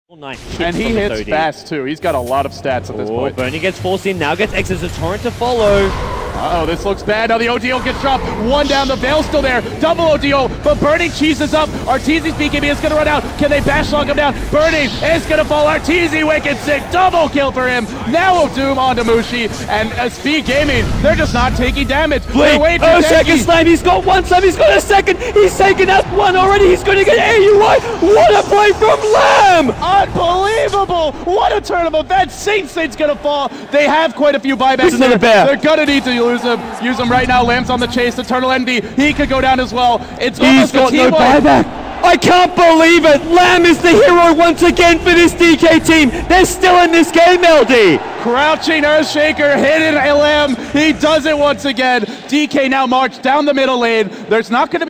Nice. And he hits fast too. He's got a lot of stats at this point. Bernie gets forced in, now gets X as a torrent to follow. Uh-oh, this looks bad. Now the ODO gets dropped. One down, the Veil's still there. Double ODO, but Burning cheeses up. Arteezy's BKB is going to run out. Can they bash lock him down? Burning is going to fall. Arteezy wicked sick. Double kill for him. Now Doom onto Mushi. And Speed Gaming, they're just not taking damage. Blink. Oh, second slam. He's got one slam. He's got a second. He's taken out one already. He's going to get AUI. What a play from Lamb. Unbelievable. What a turn of events. Saint's going to fall. They have quite a few buybacks. This is another bear. They're going to need to use him right now. Lamb's on the chase. Eternal Envy, he could go down as well. He's got no buyback. I can't believe it. Lamb is the hero once again for this DK team. They're still in this game, LD. Crouching Earthshaker, hidden Lamb. He does it once again. DK now march down the middle lane. There's not going to be